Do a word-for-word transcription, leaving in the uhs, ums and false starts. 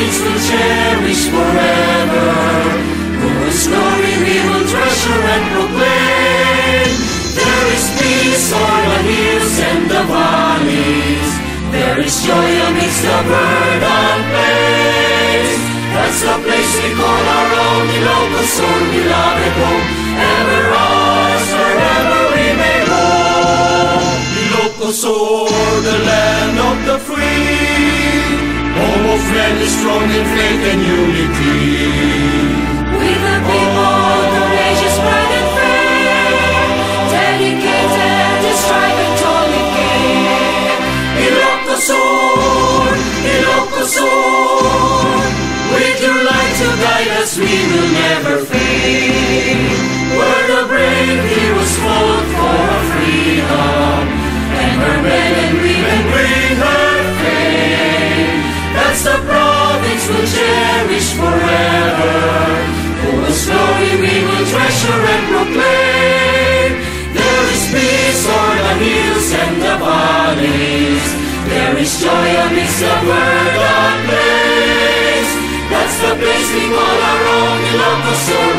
province we'll cherish forever, whose glory we will treasure and proclaim. There is peace o'er the hills and the valleys, there is joy amidst the verdant plains. That's the place we call our own, Ilocos, our beloved home, ever ours, wherever we may roam. Ilocos, o'er the land of the free, home of men is strong in faith and unity. We the people, courageous, bright and fair, dedicated to strive and toiling gain. Ilocos, o'er, Ilocos, o'er, with your light to guide us, we will never fade. Where the brave heroes fought for our freedom, and her men and women bring her fame. That's the province we'll cherish forever, whose glory we will treasure and proclaim. There is peace o'er the hills and the valleys, there is joy amidst the verdant plains. That's the place we call our own, Ilocos.